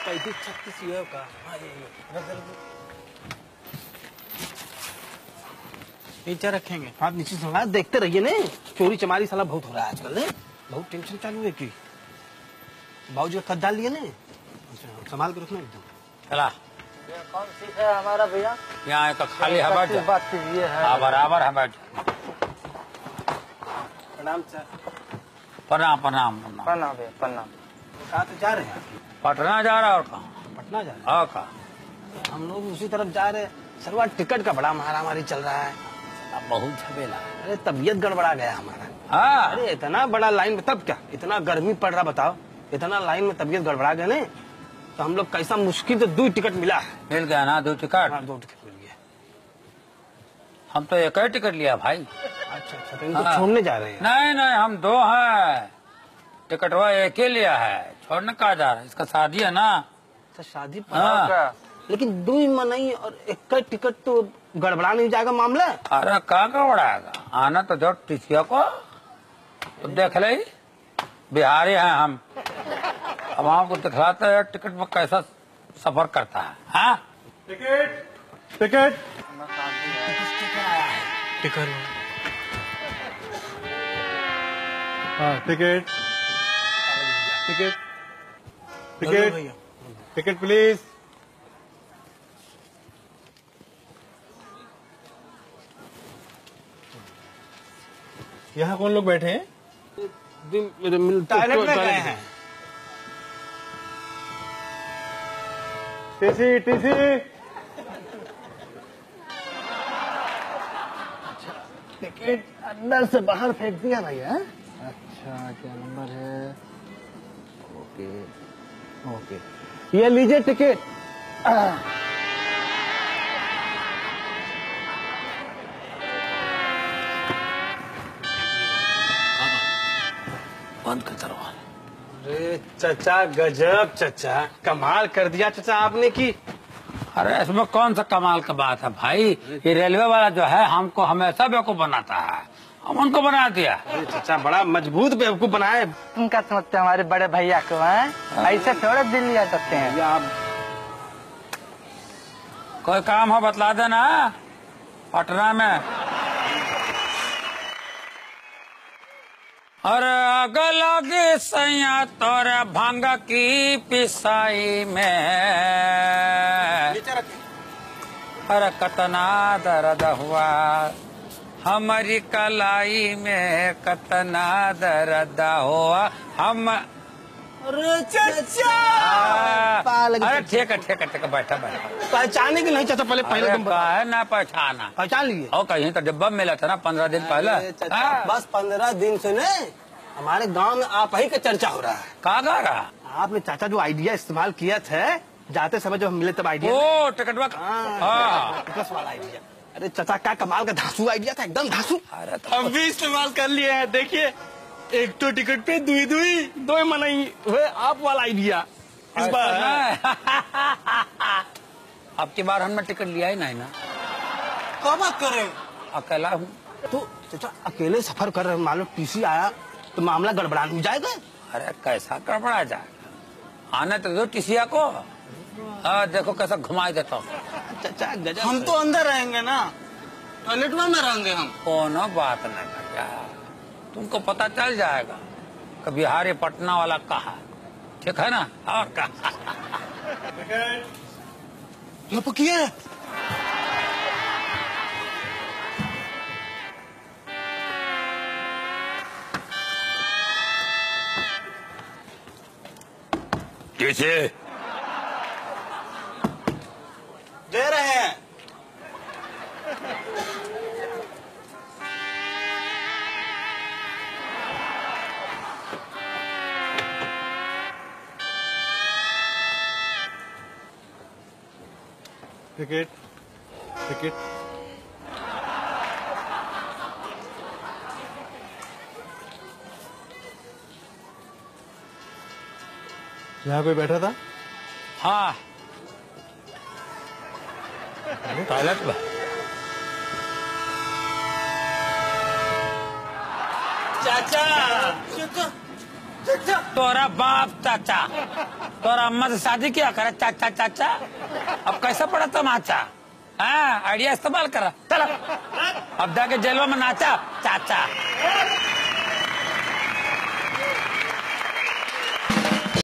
35-36 ये का। हाँ ये नीचे रखेंगे। हाँ नीचे संभाल, देखते रहिए ने, चोरी चमारी साला बहुत हो रहा है आजकल ने, बहुत टेंशन चालू है की। बाबू जी का खत डाल दिए ने, संभाल कर रखना एकदम। चला ये कौन सी है हमारा भैया? यहाँ का खाली है, बैठ बात कीजिए है। हाँ बराबर है, बैठ। प्रणाम सर। प्रणाम प्रणाम प्रणाम भैया प्रणाम। कहाँ से जा रहे हैं? पटना जा रहा है और कहाँ? पटना जा रहे हैं। हाँ कहाँ? हम लोग उसी तरफ जा रहे हैं। सरवा टिकट का बड़ा मारामारी चल रहा है, अब बहुत झमेला। अरे तबीयत गड़बड़ा गया हमारा। हाँ अरे इतना बड़ा लाइन में, तब क्या इतना गर्मी पड़ रहा बताओ, इतना लाइन में तबीयत गड़बड़ा गया ने, तो हम लोग कैसा मुश्किल से 2 टिकट मिला है। मिल गया ना 2 टिकट? हाँ 2 टिकट मिल गया। हम तो एक ही टिकट लिया भाई। अच्छा अच्छा, तो इनको छोड़ने जा रहे हैं? नहीं नहीं, हम 2 हैं, टिकट वो एक ही लिया है, छोड़ने कहा जा रहा है, इसका शादी है ना। तो शादी हाँ। लेकिन 2 मनाई और 1 टिकट तो गड़बड़ा नहीं जाएगा मामला? अरे कहाँ गड़बड़ाएगा, आना तो जो टीसीओ को तो देख ले, बिहारी हैं हम, अब आपको दिखलाते हैं टिकट में कैसा सफर करता है। हाँ टिकट टिकट टिकट हाँ ticket ticket ticket ticket please. यहाँ कौन लोग बैठे हैं? टॉयलेट में गए हैं। TC TC. टिकट अंदर से बाहर फेंक दिया भैया। अच्छा क्या नंबर है? ओके ओके, ये लीजिए टिकट। बंद कर दरवाजा। अरे चचा गजब, चचा कमाल कर दिया चचा आपने की। अरे इसमें कौन सा कमाल का बात है भाई, ये रेलवे वाला जो है हमको हमेशा बेवकूफ बनाता है, हम उनको बना दिया। अरे चचा बड़ा मजबूत बेवकूफ बनाए। तुम क्या समझते हो हमारे बड़े भैया को? हैं ऐसे थोड़े दिल लिया सकते हैं। आप कोई काम हो बतला देना पटना में। अरे आग लगी सैया तोरे भांग की पिसाई में, अरे कतना दर्द हुआ हमारी कलाई में, कतना दर्द हुआ हम। अरे चचा अरे ठीक है ठीक है ठीक है, बैठा बैठा। पहचाने की नहीं चचा, पहले तुम है ना पहचाना, पहचान लिए? और कहीं तो डिब्बा मिला था ना 15 दिन पहले। अरे चचा बस 15 दिन से नहीं, हमारे गांव में आप ही का चर्चा हो रहा है। कहाँ गा रहा? आपने चाचा जो आइडिया इस्तेमाल किया था जाते समय जब हम मिले तब आइडिया। ओ टिकट हाँ टिकट वाला आइडिया। अरे चचा क्या कमाल का धांसू आइडिया था, एकदम धांसू। अरे हम भी इस्तेमाल कर लिए हैं, देखिए एक तो टिकट पे दो मनाई हुए आप वाला आइडिया इस बार। अब की बार हमने टिकट लिया ही नहीं ना। क्या बात कर रहे हो? अकेला हूँ तो चाचा अकेले सफर कर रहे हो, मान लो टीसी आया तो मामला गड़बड़ा नहीं जाएगा? अरे कैसा गड़बड़ा जाएगा, आने तो दो टीसिया को। हाँ देखो कैसा घुमा देता हूँ। चाचा गजब। हम तो अंदर रहेंगे ना, टॉयलेट में रहेंगे हम। कोनो बात नहीं भैया, तुमको पता चल जाएगा कि बिहारी पटना वाला कहा, ठीक है ना? और कहा लपकिए। कैसे दे रहे हैं? Ticket ticket. यहाँ कोई बैठा था? हाँ टॉयलेट में। चाचा चाचा तोरा बाप चाचा, तोरा अम्मा से शादी किया करे चाचा चाचा। अब कैसा पड़ा तमाचा? हाँ, आइडिया इस्तेमाल करा। चलो अब जाके जेलों में नाचा चाचा।